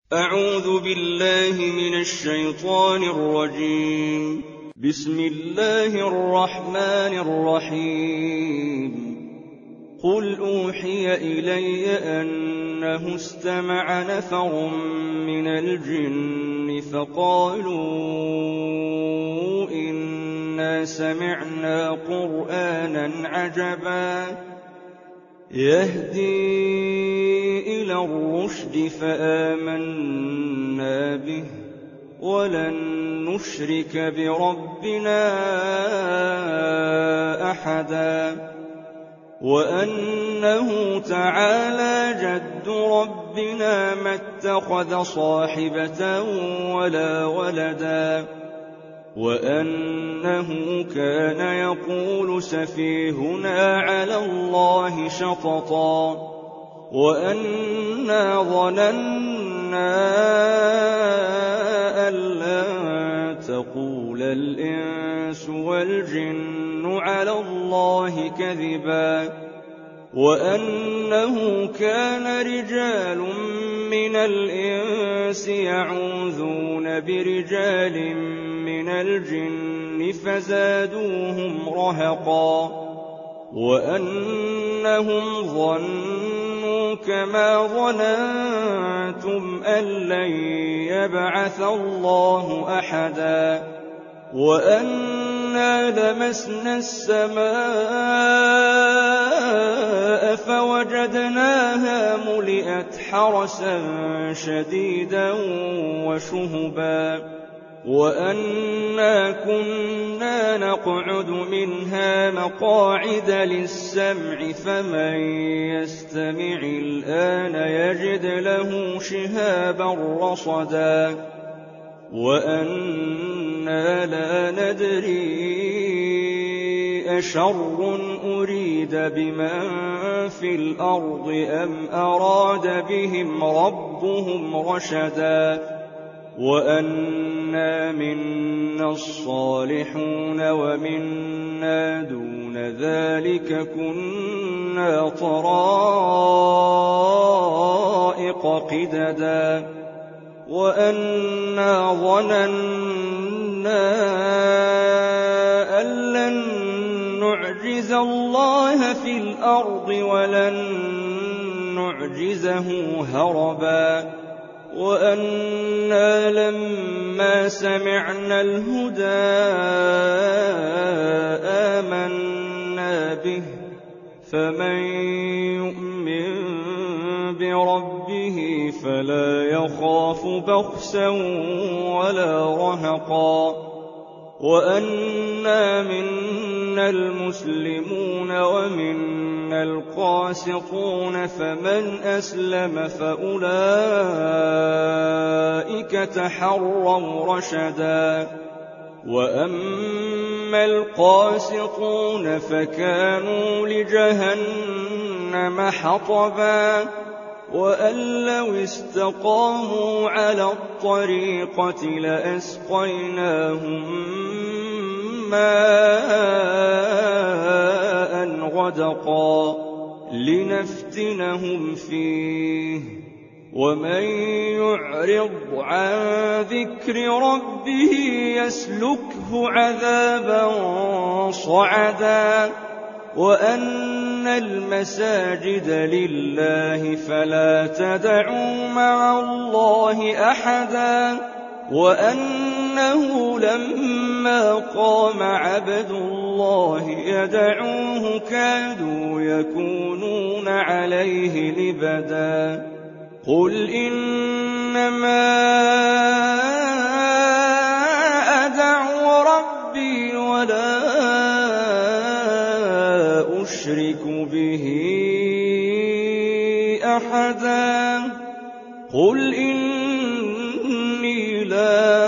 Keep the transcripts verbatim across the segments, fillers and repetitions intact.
أعوذ بالله من الشيطان الرجيم. بسم الله الرحمن الرحيم. قل أوحي إلي أنه استمع نفر من الجن فقالوا إنا سمعنا قرآنا عجبا يهدي إلى الرشد فآمنا به ولن نشرك بربنا أحدا وأنه تعالى جد ربنا ما اتخذ صاحبة ولا ولدا وأنه كان يقول سفيهنا على الله شططا وأنا ظننا أن لن تقول الإنس والجن على الله كذبا وأنه كان رجال من الإنس يعوذون برجال من الجن فزادوهم رهقا وأنهم ظنوا كما ظننتم أن لن يبعث الله أحدا وأنا لمسنا السماء فوجدناها ملئت حرسا شديدا وشهبا وأنا كنا نقعد منها مقاعد للسمع فمن يستمع الآن يجد له شهابا رصدا وأنا لا ندري أشر أريد بمن في الأرض أم أراد بهم ربهم رشدا وأنا منا الصالحون ومنا دون ذلك كنا طرائق قددا وأنا ظننا أن لن نعجز الله في الأرض ولن نعجزه هربا وأنا لما سمعنا الهدى آمنا به فمن يؤمن بربه فلا يخاف بخسا ولا رهقا وأنا منا المسلمون ومنا القاسطون فمن أسلم فأولئك تحروا رشدا وأما القاسطون فكانوا لجهنم حطبا وأن لو استقاموا على الطريقة لأسقيناهم ماء غدقا لنفتنهم فيه ومن يعرض عن ذكر ربه يسلكه عذابا صعدا وأن المساجد لله فلا تدعوا مع الله أحدا وأنه لما قام عبد الله يدعوه كادوا يكونون عليه لبدا قل إنما أدعو ربي ولا أشرك به أحدا قل إني لا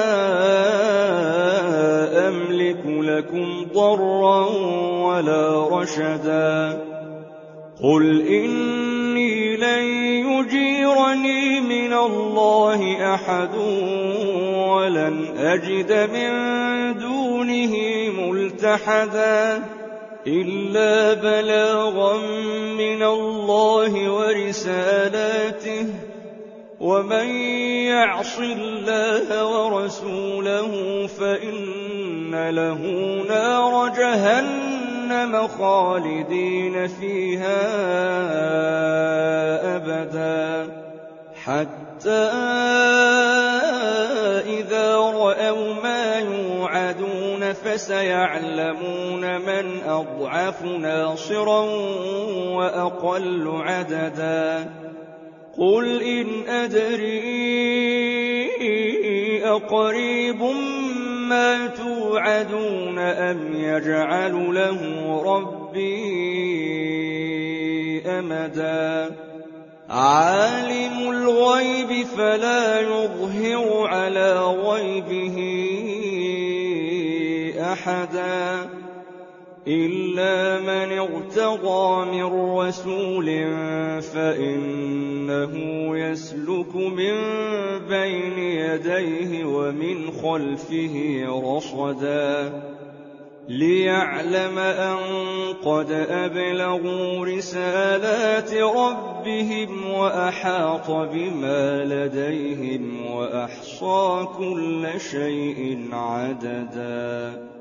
أملك لكم ضرا ولا رشدا قل إني لن يجيرني من الله أحد ولن أجد من دونه ملتحدا إلا بلاغا من الله ورسالاته ومن يعص الله ورسوله فإن له نار جهنم خالدين فيها أبدا حتى إذا رأوا ما يوعدون فسيعلمون من أضعف ناصرا وأقل عددا قل إن أدري أقريب ما توعدون أم يجعل له ربي أمدا عالم الغيب فلا يظهر على غيبه أحدا إلا من ارتضى من رسول فإنه يسلك من بين يديه ومن خلفه رصدا ليعلم أن قد أبلغوا رسالات ربهم وأحاط بما لديهم وأحصى كل شيء عددا